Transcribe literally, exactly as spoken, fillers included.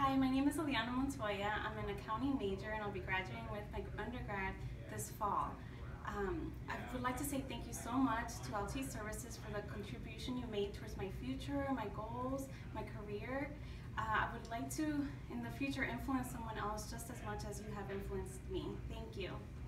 Hi, my name is Iliana Montoya. I'm an accounting major and I'll be graduating with my undergrad this fall. Um, I would like to say thank you so much to L T Services for the contribution you made towards my future, my goals, my career. Uh, I would like to, in the future, influence someone else just as much as you have influenced me. Thank you.